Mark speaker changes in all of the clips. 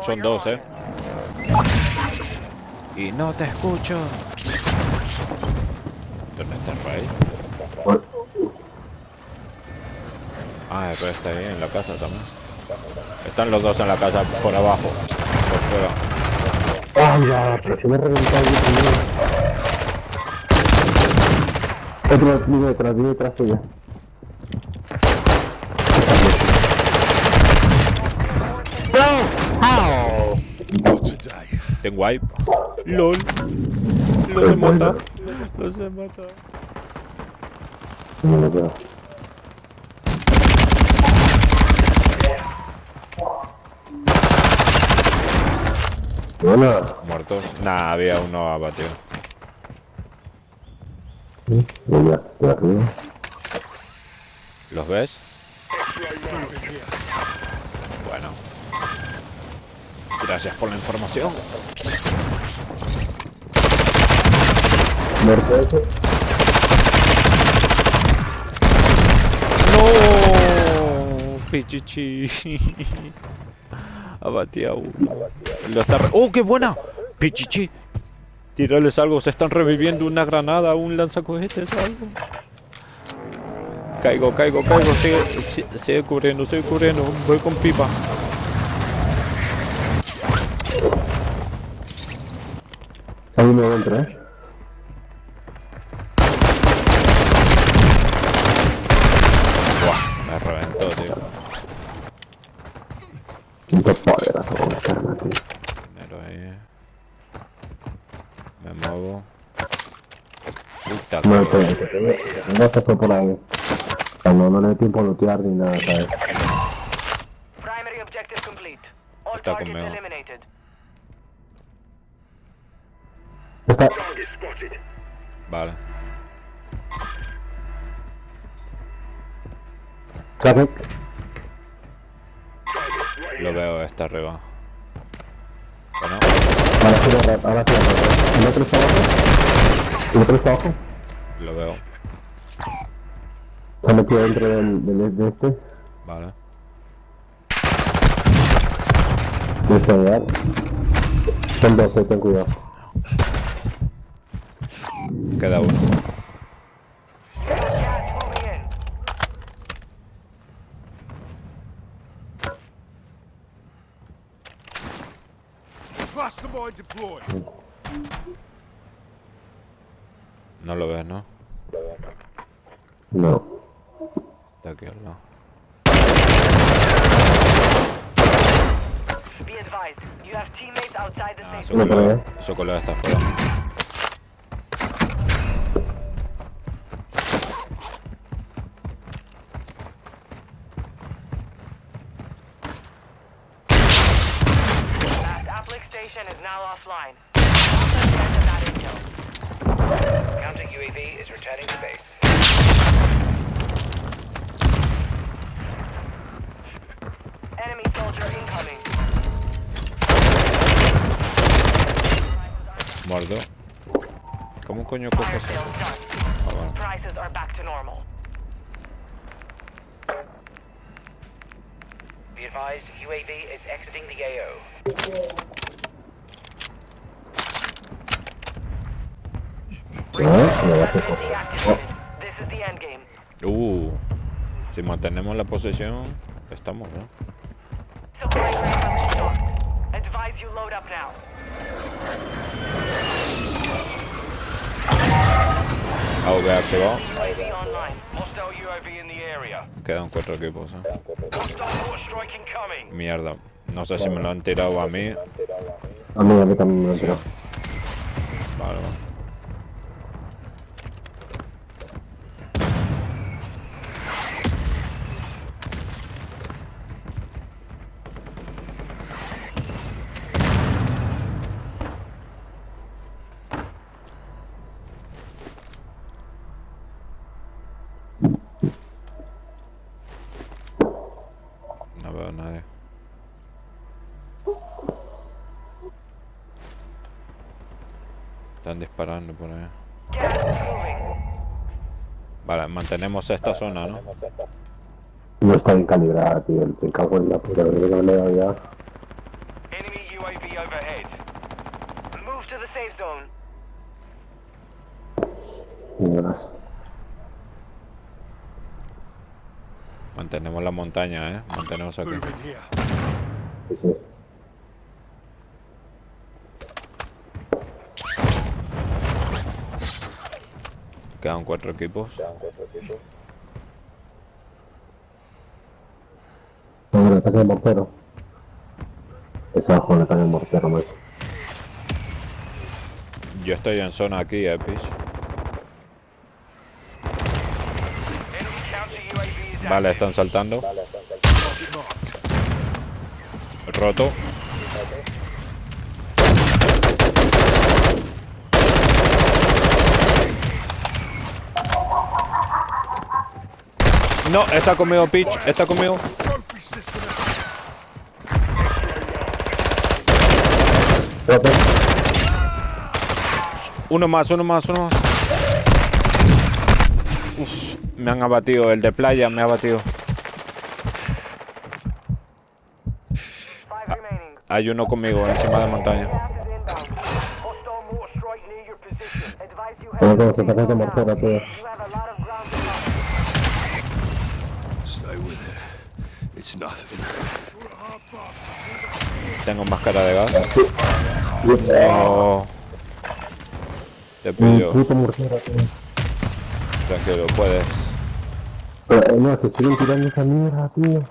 Speaker 1: son dos, Y no te escucho. ¿Dónde está el rey? Ah, el rey está ahí en la casa también. Están los dos en la casa por abajo. Por fuera.
Speaker 2: ¡Ay, ya! Pero se me ha reventado el primero. Otro viene detrás tuya.
Speaker 1: Tengo wipe. LOL. Los he matado. Los he matado.
Speaker 2: No lo veo. Buena.
Speaker 1: Muertos. Nah, había uno abatido.
Speaker 2: Ya, de arriba.
Speaker 1: ¿Los ves? Bueno. Gracias por la información.
Speaker 2: Muerto ese.
Speaker 1: No, Pichichi. Abatí a uno. Lo está ¡Oh, qué buena! Pichichi. Tírales algo, se están reviviendo una granada, un lanzacohetes, algo. Caigo. Sigue cubriendo. Voy con pipa.
Speaker 2: Hay uno dentro,
Speaker 1: Me reventó, tío.
Speaker 2: Quinto poderoso con esta arma, tío.
Speaker 1: Primero ahí. Me muevo.
Speaker 2: No, no se fue por ahí. Cuando no le dé tiempo a lootear ni nada, ¿sabes?
Speaker 1: Está conmigo.
Speaker 2: Está.
Speaker 1: Vale.
Speaker 2: Traffic.
Speaker 1: Lo veo, está arriba. Bueno.
Speaker 2: Ahora sí, ¿el otro está abajo? ¿El otro está abajo?
Speaker 1: Lo veo.
Speaker 2: Se ha metido dentro de este.
Speaker 1: Vale.
Speaker 2: De este lugar. Son 12, ten cuidado.
Speaker 1: Queda uno. No lo ves, ¿no?
Speaker 2: No.
Speaker 1: Está aquí al lado. Su colega está afuera.
Speaker 3: Counter UAV is returning to base. Enemy soldier incoming.
Speaker 1: Muerto. ¿Cómo coño coges eso? Ah, bueno.
Speaker 3: Prices are back to normal. Be advised, UAV is exiting the AO. This is the end game.
Speaker 1: Si mantenemos la posesión, estamos, ¿no?
Speaker 3: Advise you load up now.
Speaker 1: AV activado.
Speaker 3: UAV online. Hostile UAV in the area.
Speaker 1: Quedan 4 equipos,
Speaker 3: Hostile force strike incoming.
Speaker 1: Mierda. No sé si me lo han tirado a mí.
Speaker 2: A mí también me lo he tirado.
Speaker 1: Vale, vale. No veo a nadie. Están disparando por ahí. Vale, mantenemos esta zona, ¿no?
Speaker 2: No está bien calibrada, tío. Me cago en la puta, creo que no le he dado ya.
Speaker 3: Enemy safe zone.
Speaker 2: Gracias.
Speaker 1: Mantenemos la montaña, mantenemos aquí.
Speaker 2: Sí, sí.
Speaker 1: Quedan 4 equipos.
Speaker 2: Con el ataque de mortero. Esa con el ataque de mortero, macho.
Speaker 1: Yo estoy en zona aquí, pitch.
Speaker 3: Enemy counter UAV is
Speaker 1: Vale,
Speaker 3: active.
Speaker 1: están saltando. Roto. No, está conmigo, pitch. Está conmigo.
Speaker 2: Roto.
Speaker 1: Uno más. Uf, me han abatido. El de playa me ha abatido.
Speaker 3: 5 remaining.
Speaker 1: Hay uno conmigo encima de montaña.
Speaker 3: Gas is inbound. Hostile mortar strike near your position. Advise you
Speaker 2: Tengo
Speaker 3: have
Speaker 2: con los ataques de mortero, tío.
Speaker 3: You have a lot of ground to cover.
Speaker 4: Stay with it. It's nothing.
Speaker 1: Tengo máscara de gas. No. Te pido.
Speaker 2: Puto mortero, tío.
Speaker 1: Tranquilo, puedes.
Speaker 2: Pero, no, es que siguen tirando esa mierda, tío.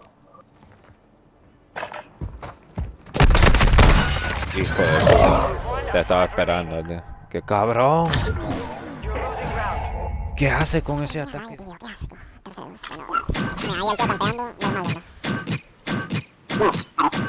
Speaker 1: Hijo de puta. Te estaba esperando, tío. ¡Qué cabrón!
Speaker 3: You're losing ground.
Speaker 1: ¿Qué hace con ese ataque?
Speaker 5: Ay, tío, qué asco. Terceros, bueno. Mira, ahí el tío campeando, normal, ¿verdad?